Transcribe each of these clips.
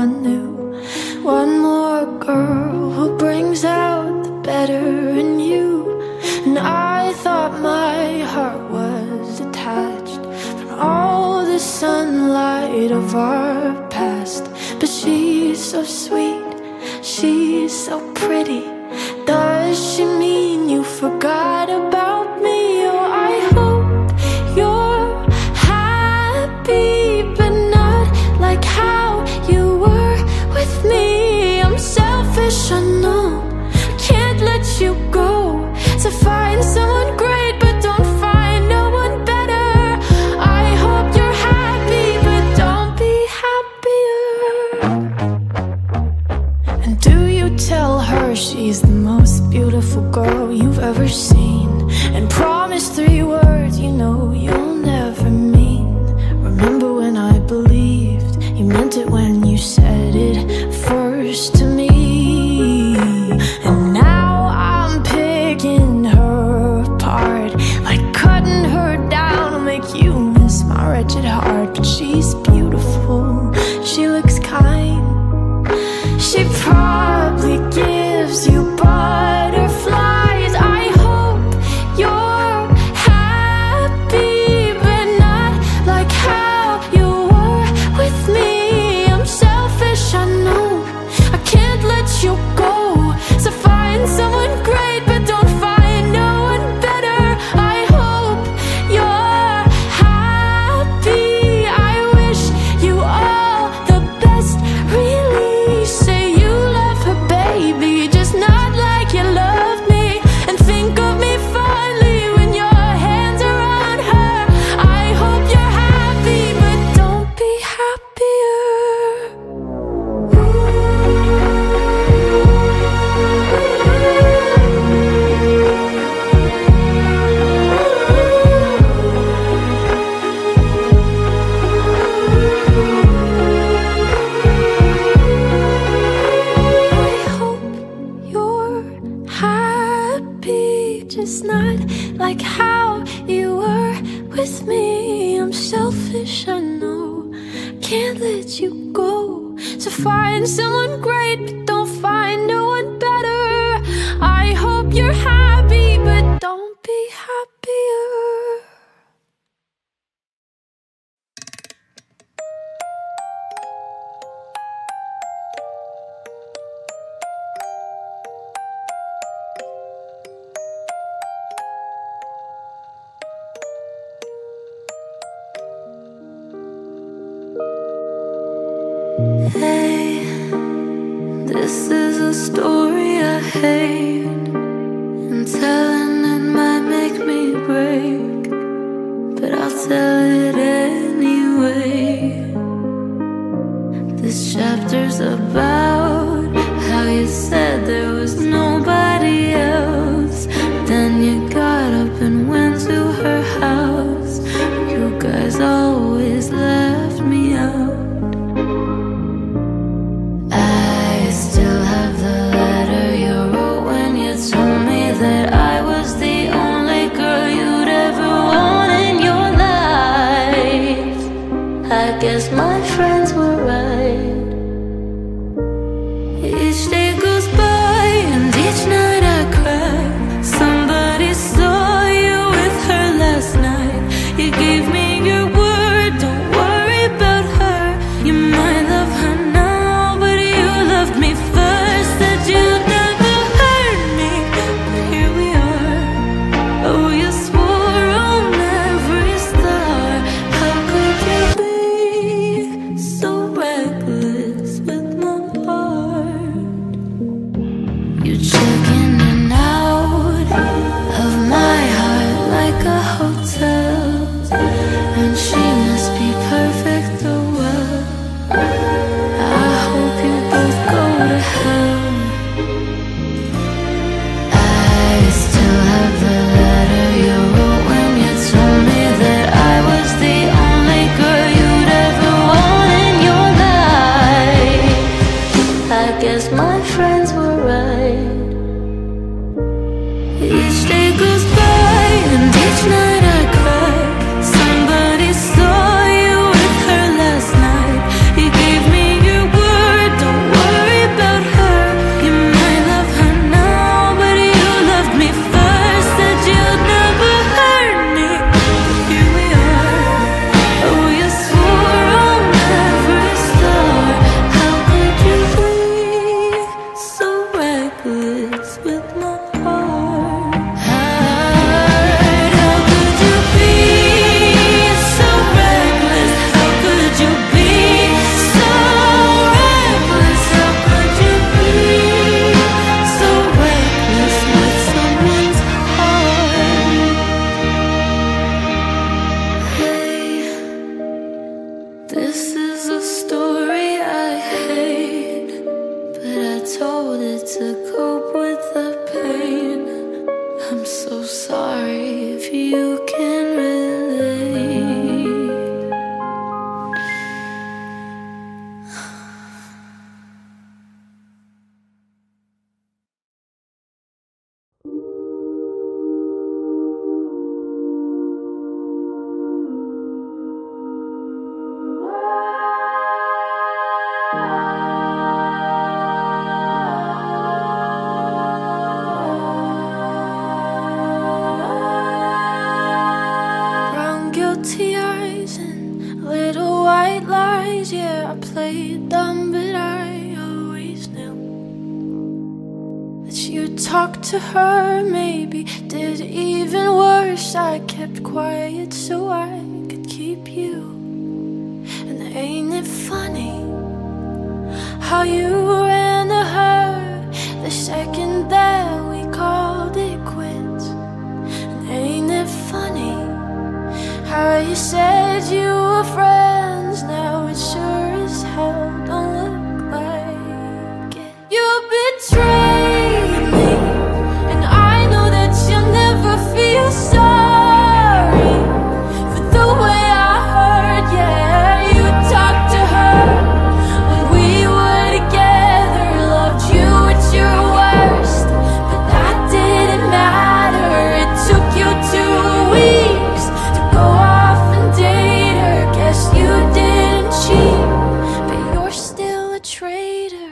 someone new. One more girl who brings out the better in you. And I thought my heart was detached from all the sunlight of our past. But she's so sweet, she's so pretty. Does she mean you forgot about me? Oh, I hope you're happy, but not like how you were with me. I'm selfish, I know, can't let you go. So find someone great, but don't find no one better. I hope you're happy, but don't be happier. And do you tell her she's the most beautiful girl you've ever seen, and promise 3 words you know you'll never mean? Remember when I believed you meant it when you said it first to me? And now I'm picking her apart, like cutting her down to make you miss my wretched heart. But she's beautiful, she looks kind, she probably gives you butterflies. I hope you're happy, but not like how you were with me. I'm selfish, I know, I can't let you go. So find someone great, but don't find no one better. I hope you're happy, I wish you all the best. Really say you love her, baby, just not like you loved me. And think of me fondly when your hands are on her. I hope you're happy, but don't be happier. I hope you're happy, just not like how you were with me. I'm selfish, I know, can't let you go. So find someone great, but don't find no one better. I hope you're happy, but don't be happier. Hey, this is a story I hate, and telling it might make me break, but I'll tell it anyway. This chapter's about how you said there was nobody else. Then you got up and went to her house. You guys always left me out. I still have the letter you wrote when you told me that I was the only girl you'd ever want in your life. I guess my friends were right. Each day goes by and each night I cry. Somebody saw you with her last night. You gave me your word, don't worry about her. You might love her now, but you loved me first. Said you'd never hurt me, but here we are. Oh, you swore on every star. How could you be so reckless with my heart? You check in and out of my heart like a hotel, and she must be perfect, oh well. I hope you both go to hell. I still have the letter you wrote when you told me that I was the only girl you'd ever want in your life. I guess my friends were right. Each day goes by and each night I cry. Somebody saw you with her last night. You gave me your word, to cope with the pain. I'm so sorry if you can relate. Guilty eyes and little white lies. Yeah, I played dumb, but I always knew that you talked to her, maybe did even worse. I kept quiet so I could keep you. And ain't it funny how you ran to her the second that we called it quits? And ain't it funny how you said you were friends? Now it sure as hell don't look like it. You betrayed me, and I know that you'll never feel sorry for the way I hurt. Yeah, you talked to her when we were together, loved you at your worst, but that didn't matter. It took you 2 weeks to go off and date her. Guess you didn't cheat, but you're still a traitor.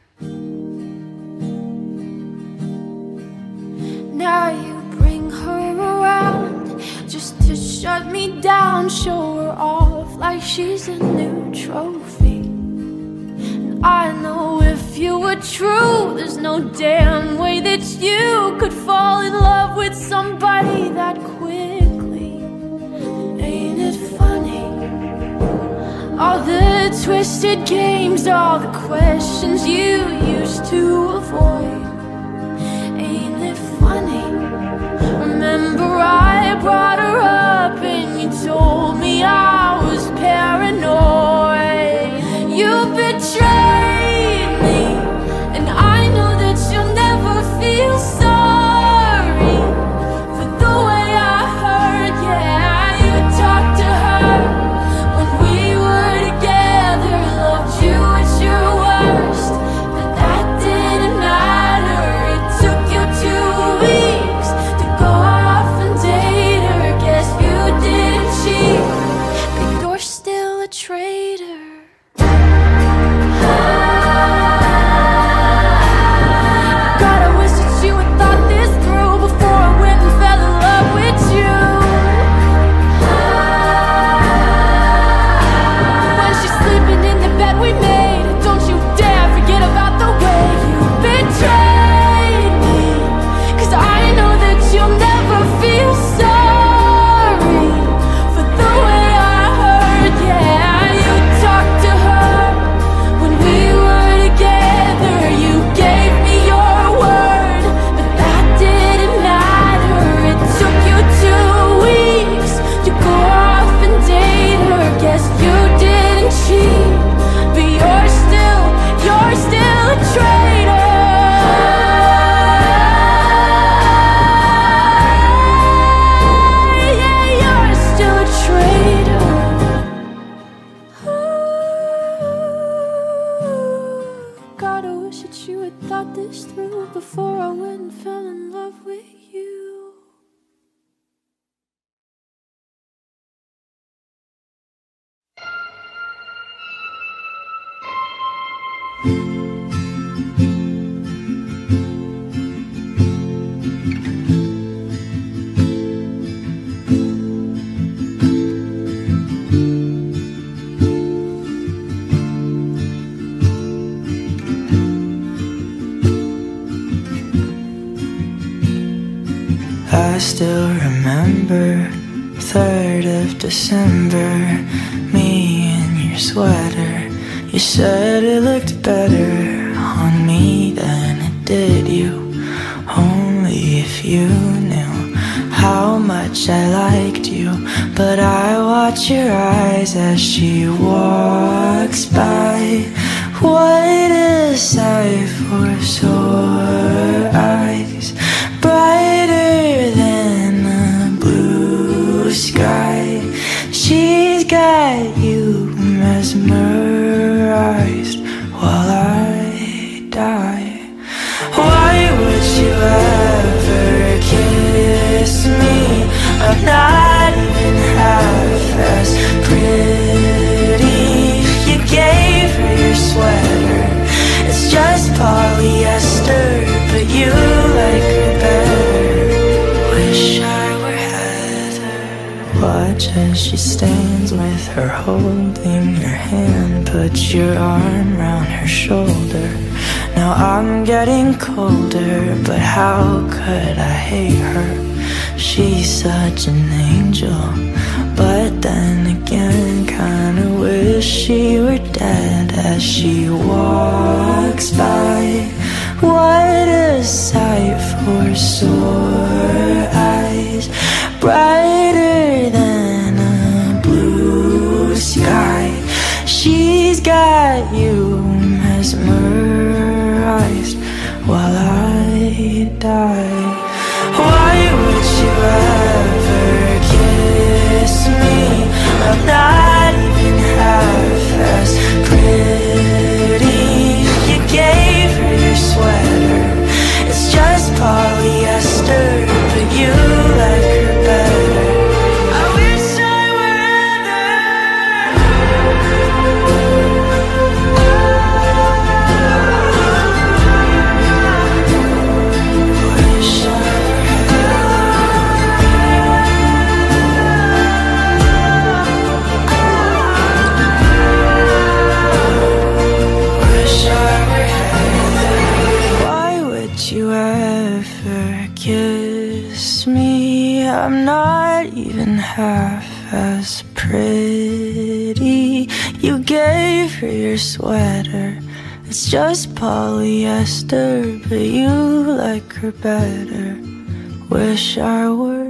Now you bring her around just to shut me down, show her off like she's a new trophy. And I know if you were true, there's no damn way that you could fall in love with somebody that quickly. Ain't it funny? All the twisted games, all the questions you used to avoid. Ain't it funny? Remember I brought her up and you told me I was paranoid. You betrayed me, and I know that you'll never feel sorry for the way I hurt. Yeah, you talked to her when we were together, loved you at your worst, but that didn't matter. It took you 2 weeks to go off and date her. Guess you didn't cheat, but you're still a traitor. God, I wish that you had thought this through before I went and fell in love with you. When she's sleeping in the bed we made, don't you dare forget about the way you betrayed me. 'Cause I know that you'll never feel sorry for the way I hurt. Yeah, you talked to her when we were together. You gave me your word, but that didn't matter. It took you 2 weeks to go off and date her. Guess you didn't cheat, but you're still a traitor. Yeah, you're still a traitor. God, I wish that you had thought this through before I went and fell in love with you. I still remember 3rd of December, me in your sweater. You said it looked better on me than it did you. Only if you knew how much I liked you. But I watch your eyes as she walks by. What is a sight for sore eyes, brighter than a blue sky. She's got you mesmerized while I die. Why would you ever kiss me? I'm not even half as pretty. You gave her your sweater, it's just polyester, but you like her better. Wish I were Heather. Watch as she stands with her holding your hand, put your arm round her shoulder. Now I'm getting colder, but how could I hate her? She's such an angel, but then again kinda wish she were dead. As she walks by, what a sight for sore eyes, brighter than a blue sky. She's got you mesmerized while I die. Why would you ever kiss me? I'm not even half as pretty. You gave her your sweater, it's just polyester, but you like her better. I wish I were you ever kiss me? I'm not even half as pretty. You gave her your sweater, it's just polyester, but you like her better. Wish I were